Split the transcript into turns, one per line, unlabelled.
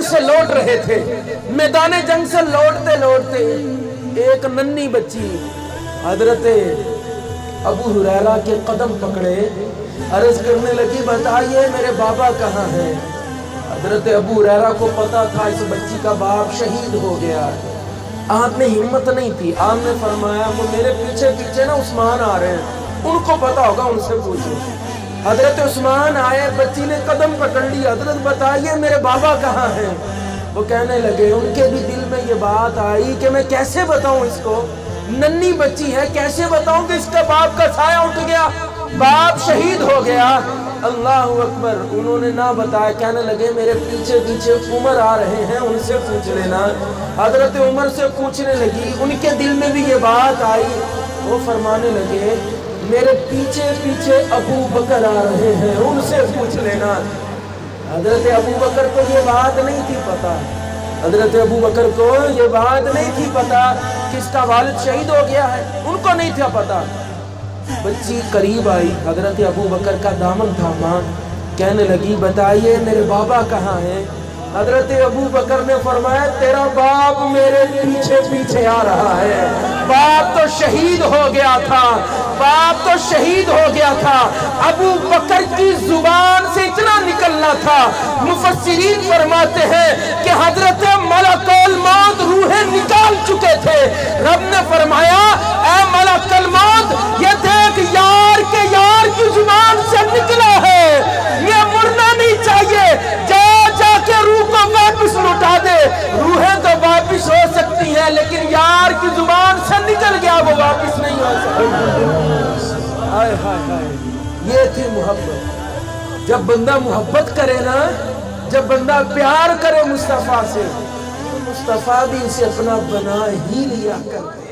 سے لوٹ رہے تھے، میدان جنگ سے لوٹتے لوٹتے ایک ننھی بچی حضرت ابو ہریرہ کے قدم پکڑے، عرض کرنے لگی بتائیے میرے بابا کہاں ہیں؟ حضرت ابو ہریرہ کو پتا تھا اس بچی کا باپ شہید ہو گیا ہے۔ آپ نے ہمت نہیں تھی، آپ نے فرمایا وہ میرے پیچھے پیچھے نا عثمان آ رہے ہیں، ان کو پتا ہوگا، ان سے پوچھو۔ حضرت عثمان آئے، بچی نے قدم پکڑ لی، حضرت بتائیے میرے بابا کہاں ہیں؟ وہ کہنے لگے، ان کے بھی دل میں یہ بات آئی کہ میں کیسے بتاؤں اس کو، ننھی بچی ہے، کیسے بتاؤں کہ اس کا باپ کا سایہ اٹھ گیا، باپ شہید ہو گیا۔ اللہ اکبر، انہوں نے نہ بتایا، کہنے لگے میرے پیچھے پیچھے عمر آ رہے ہیں، ان سے پوچھ لینا۔ حضرت عمر سے پوچھنے لگی، ان کے دل میں بھی یہ بات آئی، وہ فرمانے لگے میرے پیچھے پیچھے ابو بکر آ رہے ہیں، ان سے پوچھ لینا۔ حضرت ابو بکر کو یہ بات نہیں تھی پتا، حضرت ابو بکر کو یہ بات نہیں تھی پتا کہ اس کا والد شہید ہو گیا ہے، ان کو نہیں تھا پتا۔ بچی قریب آئی، حضرت ابو بکر کا دامن تھاما، کہنے لگی بتائیے میرے بابا کہاں ہیں؟ حضرت ابو بکر نے فرمایا تیرا باپ میرے پیچھے پیچھے آ رہا ہے، باپ تو شہید ہو گیا تھا، باپ تو شہید ہو گیا تھا۔ ابو بکر کی زبان سے اتنا نکلنا تھا، مفسرین فرماتے ہیں کہ حضرت ملک الموت روحیں نکال چکے تھے، رب نے فرمایا اے ملک الموت یہ دیکھ یار کے یار کی زبان سے نکلا ہے، یہ مرنا نہیں چاہیے، جا جا کے روح کو واپس لوٹا دے۔ روحیں تو واپس ہو سکتی ہیں لیکن یار کی زبان سے نکل گیا وہ واپس نہیں ہو سکتی۔ ہائے ہائے ہائے، یہ تھی محبت۔ جب بندہ محبت کرے نا، جب بندہ پیار کرے مصطفیٰ سے، تو مصطفیٰ بھی اسے اپنا بنا ہی لیا کرتے۔